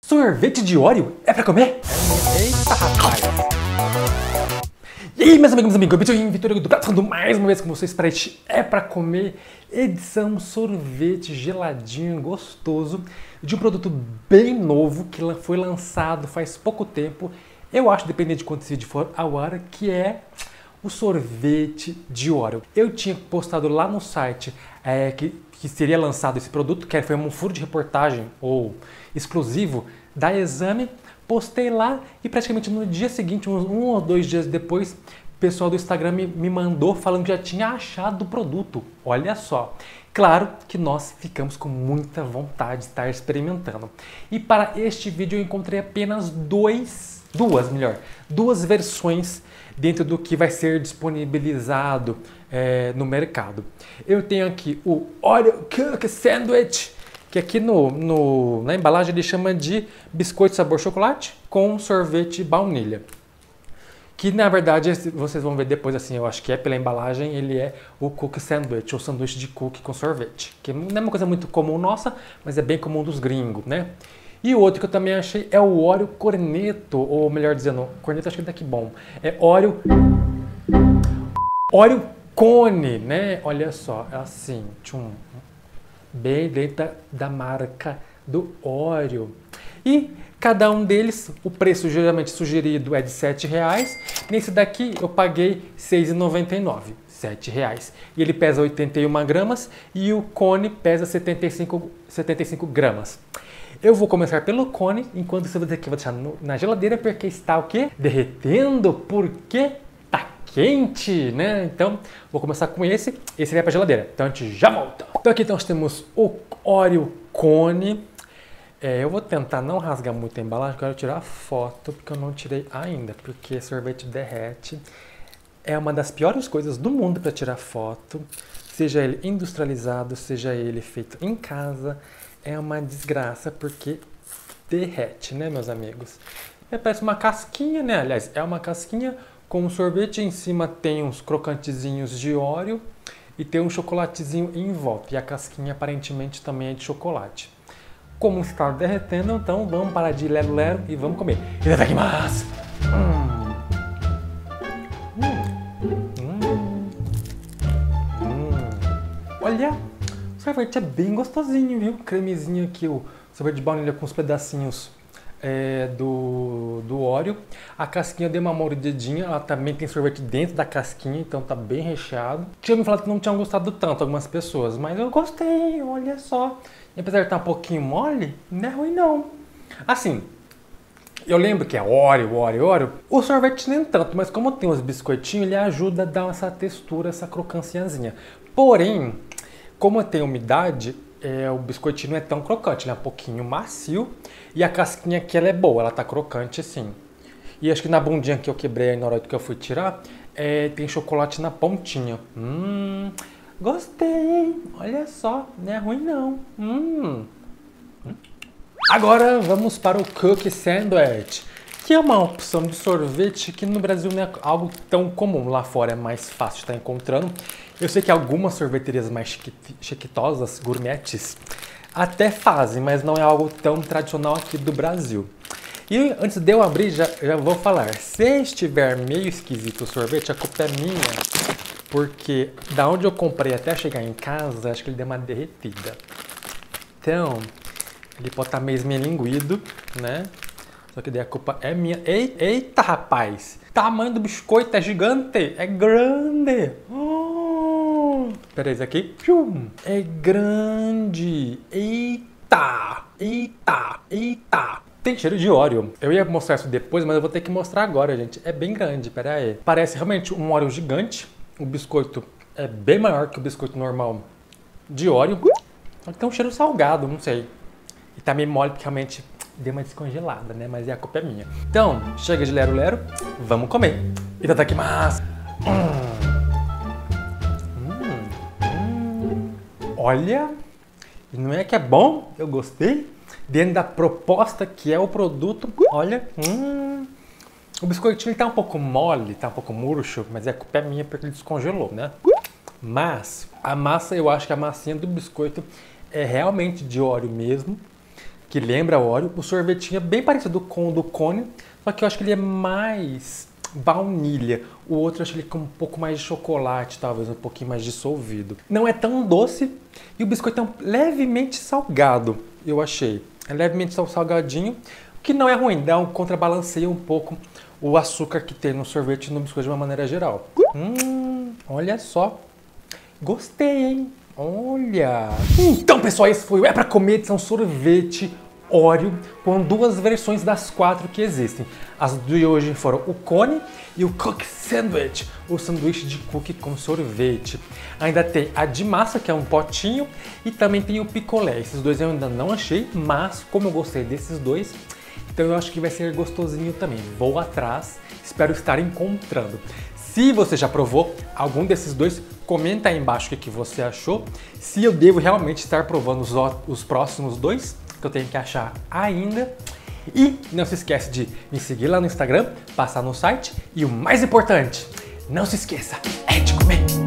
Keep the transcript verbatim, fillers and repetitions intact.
Sorvete de Oreo é pra comer? Eita, rapaz! E aí, meus amigos, meus amigos, eu Vitor do falando mais uma vez com vocês para este É Pra Comer, edição sorvete geladinho, gostoso, de um produto bem novo que foi lançado faz pouco tempo. Eu acho, dependendo de quanto esse vídeo for ao ar, que é o sorvete de Oreo. Eu tinha postado lá no site é, que, que seria lançado esse produto, que foi um furo de reportagem ou exclusivo da Exame. Postei lá e praticamente no dia seguinte, uns um ou dois dias depois, o pessoal do Instagram me, me mandou falando que já tinha achado o produto. Olha só. Claro que nós ficamos com muita vontade de estar experimentando. E para este vídeo eu encontrei apenas dois, duas melhor, duas versões dentro do que vai ser disponibilizado é, no mercado. Eu tenho aqui o Oreo Cookie Sandwich, que aqui no, no, na embalagem ele chama de biscoito sabor chocolate com sorvete baunilha. Que na verdade, vocês vão ver depois, assim, eu acho que é pela embalagem, ele é o cookie sandwich, ou sanduíche de cookie com sorvete. Que não é uma coisa muito comum nossa, mas é bem comum dos gringos, né? E o outro que eu também achei é o Oreo Corneto, ou melhor dizendo, Corneto acho que ele tá aqui bom. É Oreo... Oreo Cone, né? Olha só, é assim, tchum, bem dentro da, da marca do Oreo. E cada um deles, o preço geralmente sugerido é de sete reais. Nesse daqui eu paguei seis reais e noventa e nove centavos, sete reais. E ele pesa oitenta e uma gramas e o cone pesa setenta e cinco, setenta e cinco gramas. Eu vou começar pelo cone, enquanto isso aqui eu vou deixar no, na geladeira, porque está o quê? Derretendo, porque tá quente, né? Então, vou começar com esse, esse vai pra geladeira. Então a gente já volta. Então aqui nós temos o Oreo Cone. É, eu vou tentar não rasgar muito a embalagem, eu quero tirar a foto, porque eu não tirei ainda, porque sorvete derrete. É uma das piores coisas do mundo para tirar foto, seja ele industrializado, seja ele feito em casa, é uma desgraça, porque derrete, né, meus amigos? É, parece uma casquinha, né? Aliás, é uma casquinha com um sorvete, em cima tem uns crocantezinhos de Oreo e tem um chocolatezinho em volta, e a casquinha aparentemente também é de chocolate. Como está derretendo, então vamos parar de lero-lero e vamos comer. Itadakimasu! Hum. Hum. Hum. Olha, o sorvete é bem gostosinho, viu? Cremezinho aqui, o sorvete de baunilha com os pedacinhos é, do, do Oreo. A casquinha deu uma mordidinha, ela também tem sorvete dentro da casquinha, então tá bem recheado. Tinha me falado que não tinham gostado tanto algumas pessoas, mas eu gostei, olha só. E apesar de estar um pouquinho mole, não é ruim não. Assim, eu lembro que é Oreo, Oreo, Oreo. O sorvete nem tanto, mas como tem os biscoitinhos, ele ajuda a dar essa textura, essa crocanciazinha. Porém, como tem umidade, é, o biscoitinho não é tão crocante, ele é um pouquinho macio. E a casquinha aqui ela é boa, ela tá crocante assim. E acho que na bundinha que eu quebrei na hora que eu fui tirar, é, tem chocolate na pontinha. Hum... Gostei, hein? Olha só, não é ruim não. Hum. Agora vamos para o Cookie Sandwich, que é uma opção de sorvete que no Brasil não é algo tão comum. Lá fora é mais fácil de estar encontrando. Eu sei que algumas sorveterias mais chiquitosas, gourmetes, até fazem, mas não é algo tão tradicional aqui do Brasil. E antes de eu abrir, já, já vou falar. Se estiver meio esquisito o sorvete, a culpa é minha. Porque da onde eu comprei até chegar em casa, acho que ele deu uma derretida. Então, ele pode estar meio esmelinguido, né? Só que daí a culpa é minha. Eita, rapaz! O tamanho do biscoito é gigante! É grande! Oh! Pera aí, esse aqui. É grande! Eita! Eita! Eita! Tem cheiro de Oreo. Eu ia mostrar isso depois, mas eu vou ter que mostrar agora, gente. É bem grande, pera aí. Parece realmente um Oreo gigante. O biscoito é bem maior que o biscoito normal de Oreo. Só que tem um cheiro salgado, não sei. E tá meio mole porque realmente deu uma descongelada, né? Mas a culpa é minha. Então, chega de lero-lero, vamos comer. Itadakimasu! Hum. Hum. Hum. Olha, não é que é bom? Eu gostei. Dentro da proposta que é o produto, olha... Hum. O biscoitinho tá um pouco mole, tá um pouco murcho, mas a culpa é minha porque ele descongelou, né? Mas a massa, eu acho que a massinha do biscoito é realmente de Oreo mesmo. que lembra o Oreo. O sorvetinho é bem parecido com o do cone, só que eu acho que ele é mais baunilha. O outro eu acho que ele é com um pouco mais de chocolate, talvez um pouquinho mais dissolvido. Não é tão doce e o biscoito é um levemente salgado, eu achei. É levemente salgadinho, o que não é ruim, dá um contrabalanceia um pouco o açúcar que tem no sorvete e no biscoito de uma maneira geral. Hum, olha só. Gostei, hein? Olha! Então, pessoal, esse foi o É Pra Comer edição sorvete Oreo, com duas versões das quatro que existem. As de hoje foram o cone e o cookie sandwich, o sanduíche de cookie com sorvete. Ainda tem a de massa, que é um potinho, e também tem o picolé. Esses dois eu ainda não achei, mas como eu gostei desses dois, então eu acho que vai ser gostosinho também. Vou atrás, espero estar encontrando. Se você já provou algum desses dois, comenta aí embaixo o que, que você achou. Se eu devo realmente estar provando os, os próximos dois, que eu tenho que achar ainda. E não se esquece de me seguir lá no Instagram, passar no site e o mais importante, não se esqueça, é de comer!